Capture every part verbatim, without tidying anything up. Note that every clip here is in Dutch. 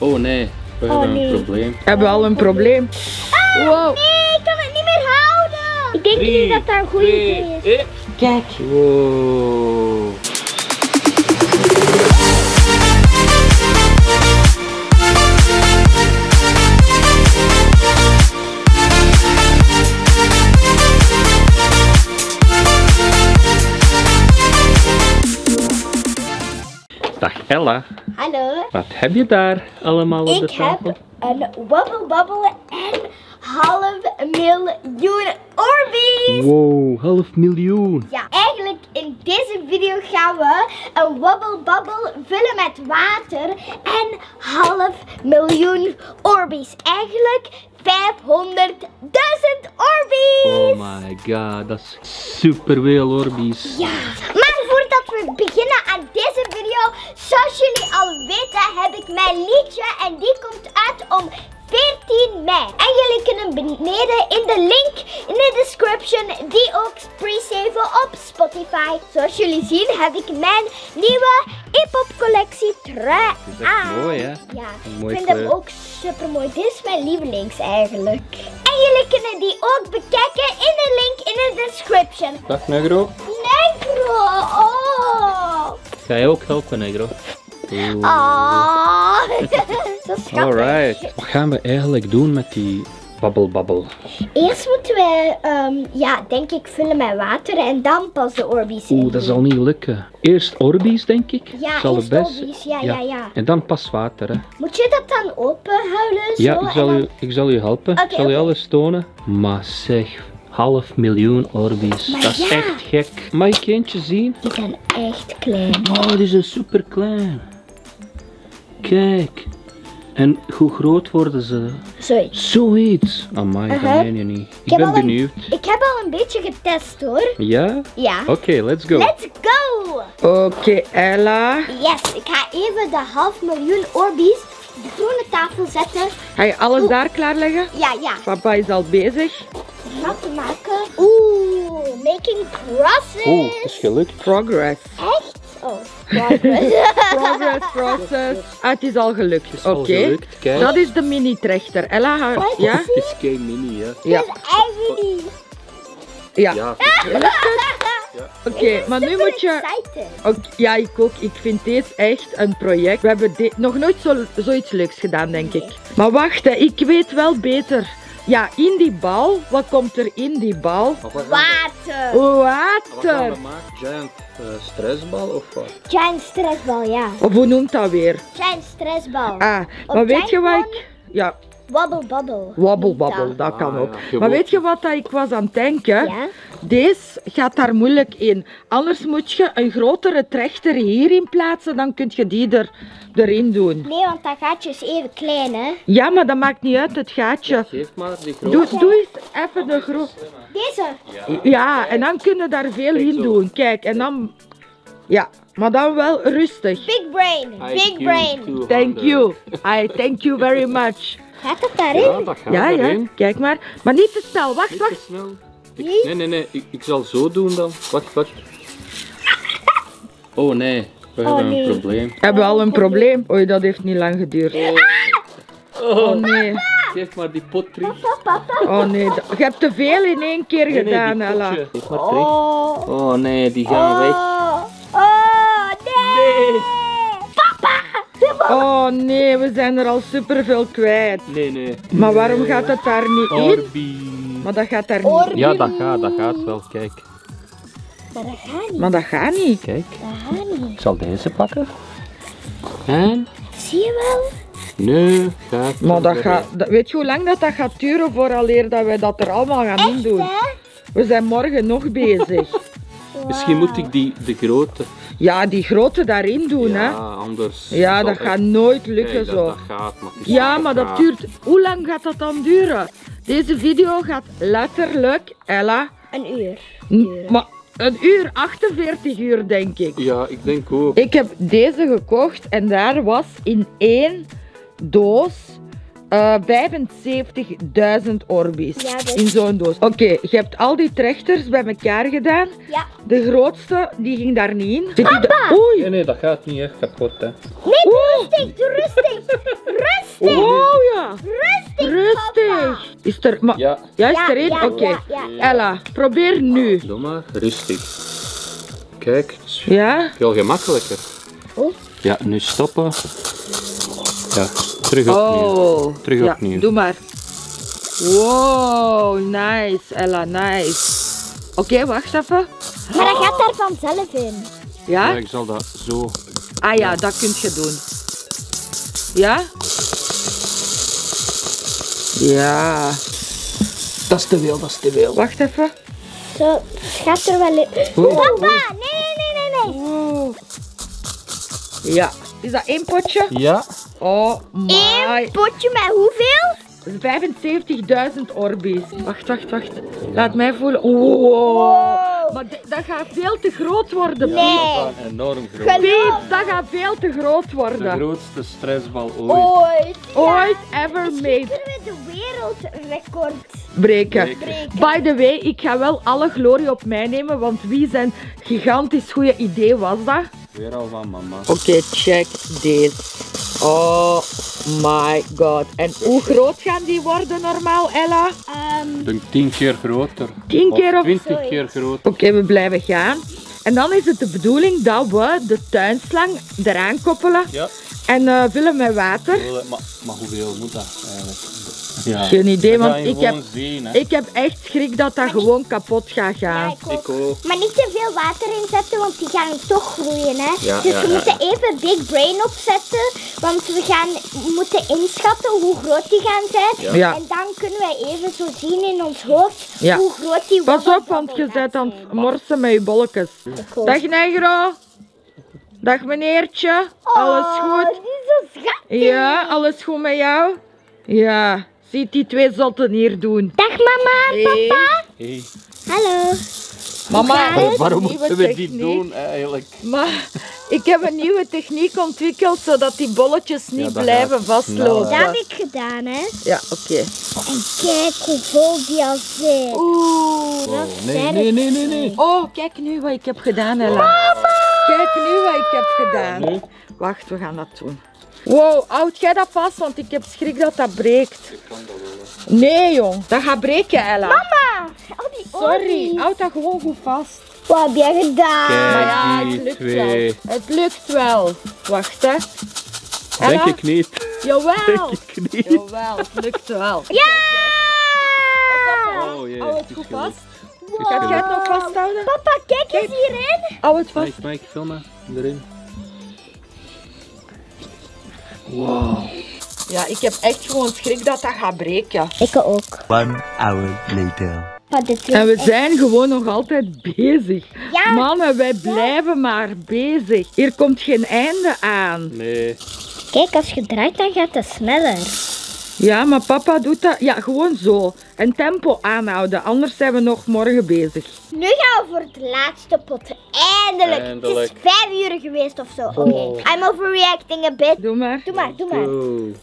Oh nee, we Oh, hebben een nee. probleem. Hebben we al een probleem? Ah, Wow. nee, ik kan het niet meer houden. Ik denk Drie, niet dat dat een goede twee, idee is. één. Kijk. Wow. Dag Ella, Hallo. wat heb je daar allemaal op de Ik tafel? heb een wobble bobble en half miljoen Orbeez. Wow, half miljoen. Ja, eigenlijk in deze video gaan we een wobble bobble vullen met water en half miljoen Orbeez. Eigenlijk vijfhonderdduizend Orbeez. Oh my god, dat is super veel Orbeez. Ja, maar voordat we beginnen aan deze video, zoals jullie al weten, heb ik mijn liedje en die komt uit om veertien mei. En jullie kunnen beneden in de link in de description die ook pre-saven op Spotify. Zoals jullie zien heb ik mijn nieuwe hip-hop collectie trui Het is echt aan. mooi, hè? Ja, Een ik mooi vind hem kleur. ook super mooi. Dit is mijn lievelings eigenlijk. En jullie kunnen die ook bekijken in de link in de description. Dag Negro. Negro! Oh! Ga je ook helpen Negro? Oeh. Oh. Zo schattig. Alright. Wat gaan we eigenlijk doen met die babbel babbel? Eerst moeten we, ehm, ja, denk ik, vullen met water en dan pas de Orbeez in. Oeh, dat zal niet lukken. Eerst Orbeez, denk ik. Ja, zal eerst het best. Orbeez, ja, ja, ja. En dan pas water, hè. Moet je dat dan open houden? Zo, Ja, ik zal, en u, dan... ik zal u helpen. Oké, ik zal u oké. alles tonen. Maar zeg, half miljoen Orbeez. Maar Dat is ja. echt gek. Mag ik eentje zien? Die zijn echt klein. Oh, die zijn super klein. Kijk. En hoe groot worden ze? Zoiets. Zoiets. Amai, dat Uh-huh. meen je niet. Ik heb ben al een- benieuwd. Ik heb al een beetje getest hoor. Ja? Ja. Oké, let's go. Let's go! Oké, Ella. Yes, ik ga even de half miljoen Orbeez op de groene tafel zetten. Ga je alles daar klaarleggen? Ja, ja. Papa is al bezig. Grappen maken. Oeh, making crosses. Oeh, het is gelukt. Progress. Echt? Oh, progress. Progress, process. Ah, het is al gelukt. Het is Oké. al gelukt, kijk. Dat is de mini-trechter. Ella, ga... Wat? Ja? Het is geen mini, hè. Ja. Dat is echt niet. Ja. Ja. Oké, maar nu moet je... Excited. Oké, ja, ik ook. Ik vind dit echt een project. We hebben dit nog nooit zo, zoiets leuks gedaan, denk ik. Maar wacht, hè, ik weet wel beter. Ja, in die bal. Wat komt er in die bal? Water. Wat gaan Water. we maken? Giant uh, stressbal of wat? Giant stressbal, ja. Of hoe noemt dat weer? Giant stressbal. Ah, maar weet je wat ik... Ja, Wobble bobble. wobble wobble, dat kan Ah, ook. ja, Maar gewoon. weet je wat dat ik was aan het denken? Ja? Deze gaat daar moeilijk in. Anders moet je een grotere trechter hierin plaatsen, dan kun je die er, erin doen. Nee, want dat gaatje is even klein, hè. Ja, maar dat maakt niet uit, het gaatje. Geef maar die grote. Doe, doe eens even de grote. Deze. Ja, en dan kun je daar veel in zo. doen. Kijk, en dan... Ja, maar dan wel rustig. Big brain. Big brain. Thank you. I thank you very much. Gaat dat daarin? Ja, dat gaat Ja, ja, erin. kijk maar. Maar niet te snel. Wacht, Niet te wacht. snel. Ik, nee, nee, nee. Ik, ik zal zo doen dan. Wacht, wacht. Oh nee, we hebben nee. een probleem. Hebben we al een probleem? Oei, dat heeft niet lang geduurd. Oh nee. Geef maar die pot terug. Oh nee. dat- Je hebt te veel in één keer Nee, nee, gedaan, die Ella. potje. Geef maar terug. Oh. Oh nee, die gaan weg. Oh. Oh, nee. Nee. Oh nee, we zijn er al superveel kwijt. Nee, nee. Maar waarom gaat het daar niet in? Orbi. Maar dat gaat daar niet Orbi. Ja, dat gaat, dat gaat wel. Kijk, Maar dat gaat niet. Maar dat gaat niet. kijk. Dat gaat niet. Ik zal deze pakken. En? Zie je wel? Nee, gaat. Maar dat gaat... dat- weet je hoe lang dat, dat gaat duren vooraleer dat wij dat er allemaal gaan in doen? Hè? We zijn morgen nog bezig. Misschien moet ik die, de grote. Ja, die grote daarin doen, Ja, hè. anders. Ja, zal dat echt- gaat nooit lukken Nee, zo. Dat, dat gaat, maar het is Ja, toch maar dat gaaf. duurt... Hoe lang gaat dat dan duren? Deze video gaat letterlijk, Ella... Een uur. n- Maar een uur, achtenveertig uur denk ik. Ja, ik denk ook. Ik heb deze gekocht en daar was in één doos uh, vijfenzeventigduizend Orbeez Ja, dus- in zo'n doos. Oké, je hebt al die trechters bij elkaar gedaan. Ja. De grootste, die ging daar niet in. Zit die da- Oei! Nee, nee, dat gaat niet echt kapot, hè. Nee, Oeh. rustig, doe rustig. Rustig. Wow, ja! Rustig, Rustig! Is er... Maar... Ja. Ja, is Ja, er één? ja, Oké. ja, ja, ja. Ella, probeer nu. Doe maar, rustig. Kijk, het is Ja? veel gemakkelijker. Oh. Ja, nu stoppen. Ja, terug opnieuw. Oh. Terug Ja, opnieuw. doe maar. Wow, nice, Ella, nice. Oké, wacht even. Maar dat gaat daar vanzelf in. Ja, Ja? ik zal dat zo. Ah ja, dat kun je doen. Ja? Ja. Dat is te veel, dat is te veel. Wacht even. Zo, het gaat er wel in. Oeh. Papa, nee, nee, nee, nee. Wow. Ja. Is dat één potje? Ja. Oh my. Eén potje met hoeveel? vijfenzeventigduizend Orbeez. Wacht, wacht, wacht. Laat mij voelen. Wow. Maar d- dat gaat veel te groot worden. Piep. Nee. Dat is enorm groot. Geloof. Piep, dat gaat veel te groot De worden. grootste stressbal ooit. Ooit. Ooit ever made. Kunnen we de wereldrecord Breken. Breken. breken? By the way, ik ga wel alle glorie op mij nemen, want wie zijn gigantisch goede idee was dat? Weer al van mama. Oké, check deze. Oh my god. En hoe groot gaan die worden normaal, Ella? Ehm, Ik denk tien keer groter. Tien keer of twintig zoiets. keer groter. Oké, we blijven gaan. En dan is het de bedoeling dat we de tuinslang eraan koppelen Ja. en eh, vullen met water. Maar, maar hoeveel moet dat eigenlijk? Ja. Geen idee, Dat want ga je ik heb, gewoon zien, hè. ik heb echt schrik dat dat gewoon kapot gaat ja, gaan. ik ook. Ik ook. Maar niet te veel water inzetten, want die gaan toch groeien. Hè? Ja, dus ja, we ja, moeten ja. even Big Brain opzetten, want we gaan moeten inschatten hoe groot die gaan zijn. Ja. Ja. En dan kunnen we even zo zien in ons hoofd Ja. hoe groot die Pas op, wobbeldobble want je gaat bent aan zijn. het morsen met je bolletjes. ook. Dag Negro. Dag meneertje. Alles Oh, goed? die is zo schattig. Ja, alles goed met jou? Ja. Ziet die twee zotten hier doen. Dag mama en Hey. papa. Hey. Hallo. Mama, gaat heeft het? Waarom een nieuwe moeten we dit techniek. doen eigenlijk? Maar ik heb een nieuwe techniek ontwikkeld zodat die bolletjes niet Ja, dat blijven gaat vastlopen. Dat heb ik gedaan, hè. Ja, oké. En kijk hoe vol die al zit. Oeh. Dat Oh, nee, zijn nee, het. nee, nee, nee. Oh, kijk nu wat ik heb gedaan, Ella. Kijk nu wat ik heb gedaan. Nee. Wacht, we gaan dat doen. Wow, houd jij dat vast, want ik heb schrik dat dat breekt. Ik kan dat wel. Nee, jong. Dat gaat breken, Ella. Mama, al die Sorry, olies. houd dat gewoon goed vast. Wat heb jij gedaan? Kijk. Maar ja, het die lukt twee. wel. Het lukt wel. Wacht, hè. Denk Ella? ik niet. Jawel. Denk ik niet. Jawel, het lukt wel. Ja! Oh jee, Hou het het is goed gelukt. vast. Gaat jij het nog vasthouden? Papa, kijk eens hierin. Hou het vast. Mike, Mike, filmen. Erin. Ja, ik heb echt gewoon schrik dat dat gaat breken. Ik ook. One hour later. Maar dit En we is zijn gewoon nog altijd bezig. Ja. Mannen, wij blijven maar bezig. Hier komt geen einde aan. Nee. Kijk, als je draait, dan gaat het sneller. Ja, maar papa doet dat ja, gewoon zo. En tempo aanhouden, anders zijn we nog morgen bezig. Nu gaan we voor het laatste pot. Eindelijk. Eindelijk. Het is vijf uur geweest of zo. Oké. Oh. I'm overreacting a bit. Doe maar. Doe maar, doe maar. Oh.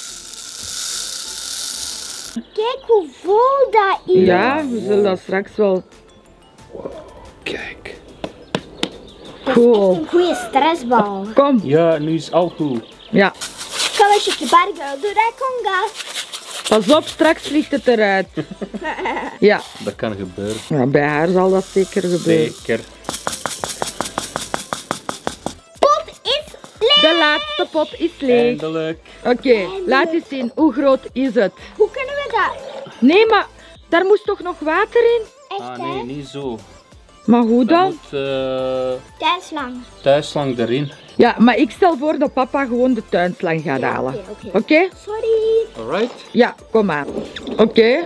Kijk hoe vol dat is. Ja, we zullen dat straks wel. Kijk. Cool. Een goede stressbal. Kom. Ja, nu is al goed. Ja. Kom eens op de bar, girl. Doe dat conga. Pas op, straks vliegt het eruit. Ja. Dat kan gebeuren. Ja, bij haar zal dat zeker gebeuren. Zeker. Pot is leeg. De laatste pot is leeg. Eindelijk. Oké, laat eens zien. Hoe groot is het? Hoe kunnen we dat? Nee, maar daar moest toch nog water in? Echt, Ah hè? nee, niet zo. Maar hoe Dan dan? moet uh, Thuislang. thuislang erin. Ja, maar ik stel voor dat papa gewoon de tuinslang gaat halen. Oké, oké. Oké? Sorry. Alright. Ja, kom maar. Oké.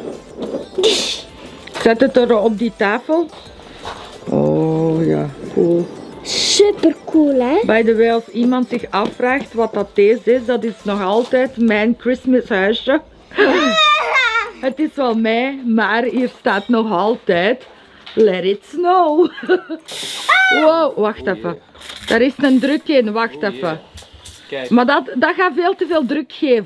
Zet het er op die tafel. Oh ja, cool. Super cool, hè? By the way, als iemand zich afvraagt wat dat deze is, dat is nog altijd mijn Christmas huisje. Het is wel mij, maar hier staat nog altijd Let it snow. Wow, wacht even. Daar is een druk in, wacht Oh, jee. even. Kijk. Maar dat, dat gaat veel te veel druk geven.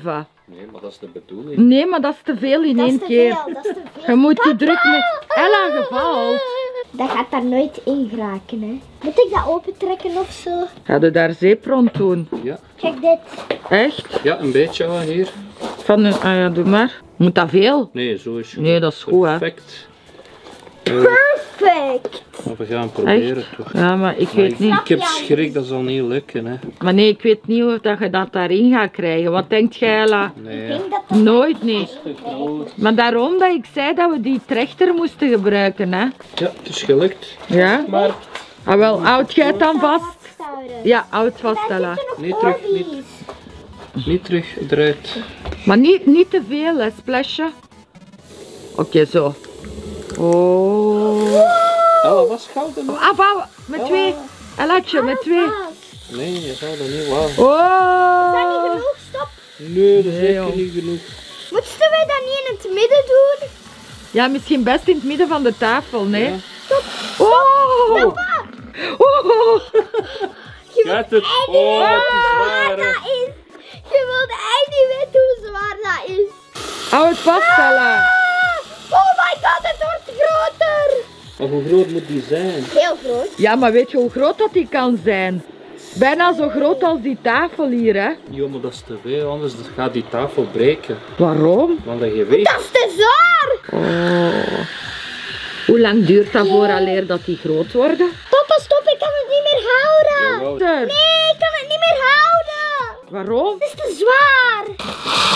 Nee, maar dat is de bedoeling. Nee, maar dat is te veel in Dat is één te keer. veel, dat is te veel. Je moet die druk met Ella gevalt. Dat gaat daar nooit in geraken, hè. Moet ik dat opentrekken of zo? Ga je daar zeep rond doen? Ja. Kijk dit. Echt? Ja, een beetje ja, hier. Van een, ah ja, doe maar. Moet dat veel? Nee, zo is het. Nee, dat is goed, hè. Perfect. Perfect. Maar we gaan proberen Echt? toch. Ja, maar ik Maar weet ik, niet. ik heb schrik, dat zal niet lukken. Hè. Maar nee, ik weet niet hoe dat je dat daarin gaat krijgen. Wat denkt jij, Ella? Ik Nee. denk dat dat... Nooit niet. Te groot. Maar daarom dat ik zei dat we die trechter moesten gebruiken, hè. Ja, het is gelukt. Ja? Maar Ah, wel, houd jij het dan vast? vasthouden. Ja, houd vast, Ella. Er zitten Niet nog terug, Orbeez. niet terug eruit. Maar niet, niet te veel, hè, splasje. Oké, zo. Oh. Ella, was gouden nog? Afbouwen, met twee. Ellaatje, met twee. Nee, je zou dat niet. Wauw. Oh. Is dat niet genoeg? Stop. Nee, dat is Nee, zeker joh. niet genoeg. Moesten wij dat niet in het midden doen? Ja, misschien best in het midden van de tafel, nee? Ja. Oh. Oh. Kijk het. Oh, het is zwaar. hè. Dat is... Je wilt echt niet weten hoe zwaar dat is. Hou het vast, Ella. Oh my god, het wordt groter. Maar hoe groot moet die zijn? Heel groot. Ja, maar weet je hoe groot dat die kan zijn? Bijna zo groot als die tafel hier, hè? Jo, maar dat is te veel, anders gaat die tafel breken. Waarom? Want dat je weet. Dat is te zwaar. Oh. Hoe lang duurt dat vooraleer dat die groot worden? Papa, stop, ik kan het niet meer houden. Jawel. Ter. Nee, ik kan het niet meer houden. Waarom? Het is te zwaar.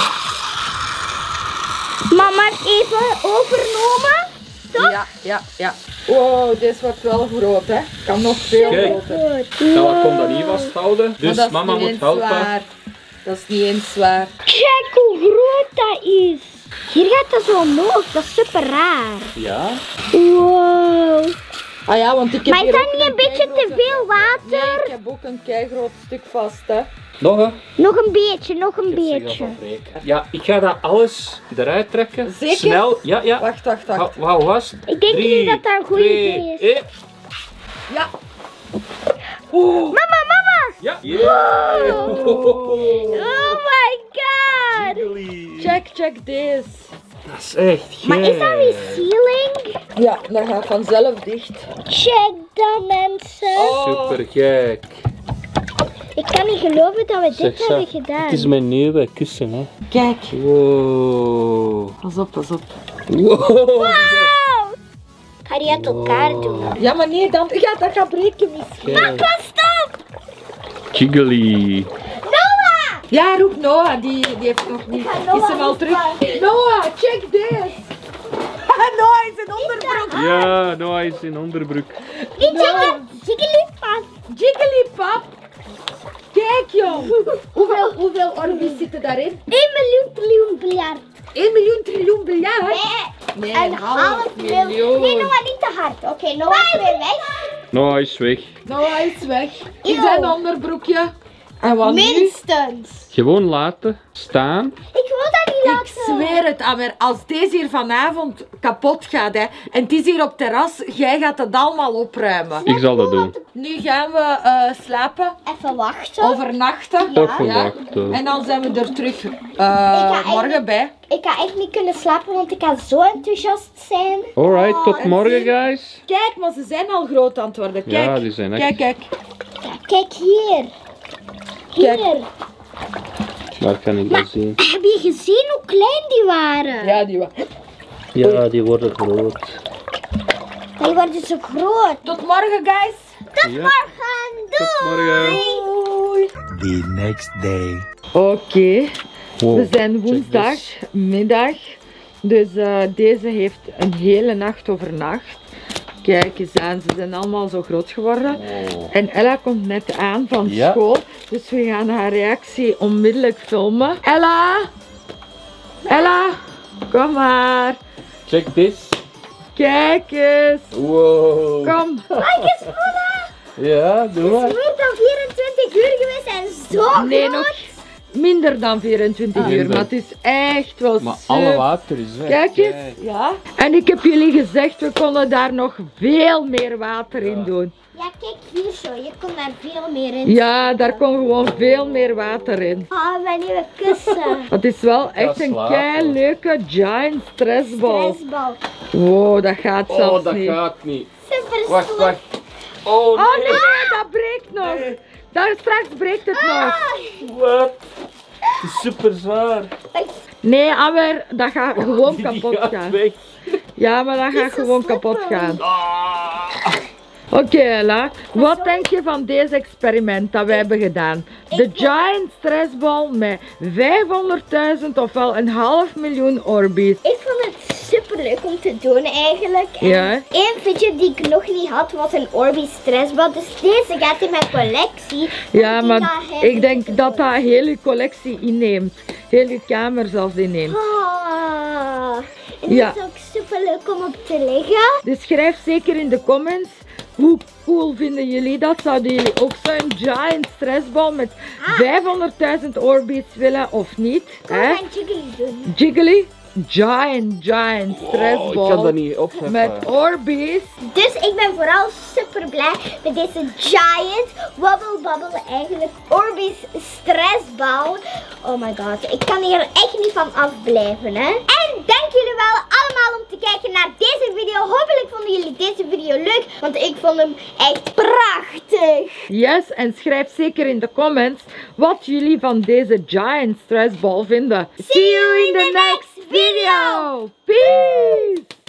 Mama heeft even overnomen. Stop. Ja, ja, ja. Wow, deze wordt wel groot, hè? Kan nog veel Kijk. groter. Ella kon dat niet vasthouden, Maar dus dat is mama niet moet eens helpen. zwaar. Dat is niet eens zwaar. Kijk hoe groot dat is. Hier gaat dat zo omhoog. Dat is super raar. Ja? Wow. Ah ja, want ik heb Maar is hier dat ook niet een beetje te keigrote- veel Nee, water? ik heb ook een keigroot stuk vast, hè. Nog hè? Nog een beetje, nog een Ik heb zich al beetje. van breken. Ja, ik ga dat alles eruit trekken. Zeker? Snel. Ja, ja. Wacht, wacht, Hou wacht. hou vast. Ik denk Drie, niet dat dat een goed twee, idee is. één. Ja. Oeh. Mama, mama! Ja. Yeah. Oh my god! Jiggly. Check, check deze. Dat is echt Maar is dat gek. resealing? Ja, dat gaat vanzelf dicht. Check dat, mensen. Oh. Super gek. Ik kan niet geloven dat we dit Zeg, hebben Sa, gedaan. Het is mijn nieuwe kussen, hè. Kijk. Wow. Pas op, pas op. Wow. Wow! Ik ga die uit elkaar doen. Ja, maar nee, dan, ja, dat gaat breken misschien. Kijk. Papa, stop! Jiggly. Noah! Ja, roep Noah, die, die heeft nog niet. Ik ga Noah Is hem al terug? Noah, check this. Noah is een onderbroek. Ja, Noah is in onderbroek. Ik zeg het, jigglypuff. Jigglypuff. Kijk joh. Hoeveel, hoeveel Orbeez zitten daarin? één miljoen triljoen miljard. één miljoen triljoen miljard. Nee, Nee, een half miljoen. Nee, Noah, niet te hard. Oké, Noah is weer weg. Noah is weg. Noah is weg. In Eeuw. zijn onderbroekje. En wat nu? Minstens. Gewoon laten staan. Ik wil dat niet Ik laten. zweer het aan me, als deze hier vanavond kapot gaat, hè, en het is hier op terras, jij gaat het allemaal opruimen. Ik zal dat doen. Nu gaan we eh, slapen, Even wachten. overnachten. Ja. Even wachten. En dan zijn we er terug eh, ga morgen eigenlijk- bij. Ik ga echt niet kunnen slapen, want ik ga zo enthousiast zijn. Alright, tot en morgen, zie- guys. Kijk, maar ze zijn al groot aan het worden. Kijk, Ja, die zijn echt- kijk, kijk. Ja, kijk hier. Kijk. Hier. Waar kan ik dat zien? Heb je gezien hoe klein die waren? Ja, die wa- Ja, die worden groot. Die worden zo groot. Tot morgen, guys. Tot Ja. morgen. Doei. Tot morgen. Doei. The next day. Oké, Wow, we zijn check woensdag, this. middag. Dus eh, deze heeft een hele nacht overnacht. Kijk eens aan, ze zijn allemaal zo groot geworden. Oh. En Ella komt net aan van Ja. school, dus we gaan haar reactie onmiddellijk filmen. Ella! Ella! Kom maar! Check this. Kijk eens! Wow. Kom! Kijk eens, Mama. Ja, doe Het maar. is meer dan vierentwintig uur geweest en zo Nee, groot. nog, minder dan vierentwintig uur, Minder. maar het is echt wel Maar super. alle water is weg. Kijk eens, ja. En ik heb jullie gezegd, we konden daar nog veel meer water in doen. Ja, kijk hier zo. Je kon daar veel meer in. Ja, daar kon gewoon veel meer water in. Oh, mijn nieuwe kussen. Het is wel echt een slapen. kei leuke giant stressball. Stressbal. Wow, dat gaat zelfs Oh, dat niet. gaat niet. Super Wacht, slim. wacht. Oh Oh nee. nee, dat breekt nog. Nee. Daar straks breekt het nog. Wat? Het is super zwaar. Nee, Amber, dat gaat gewoon Die kapot gaat gaan. weg. Ja, maar dat gaat zo gewoon kapot slippery. gaan. Ah. Oké, Ella. Wat denk je van deze experiment dat wij hebben gedaan? De giant stressball met vijfhonderdduizend ofwel een half miljoen Orbeez. Ik vond het super leuk om te doen eigenlijk. En Ja. één fidget die ik nog niet had was een Orbi stressbal. Dus deze gaat in mijn collectie. Ja, En die maar gaat heel ik denk goed dat dat heel je collectie inneemt. Heel je kamer zelfs inneemt. Ah, en die Ja. is ook super leuk om op te liggen. Dus schrijf zeker in de comments. Hoe cool vinden jullie dat? Zouden jullie ook zo'n giant stressball met vijfhonderdduizend Orbeez willen of niet? Kom Hè? gaan jiggly doen. Jiggly? Giant, giant Oh, ik stressball. kan dat niet opheffen. Met Orbeez. Dus ik ben vooral super blij met deze giant wobble bubble eigenlijk Orbeez stressbal. Oh my god, ik kan hier echt niet van afblijven hè. En dank jullie wel allemaal om te kijken naar deze video. Hopelijk vonden jullie deze video leuk, want ik vond hem echt prachtig. Yes, en schrijf zeker in de comments wat jullie van deze giant stressball vinden. See you in the next video. Peace!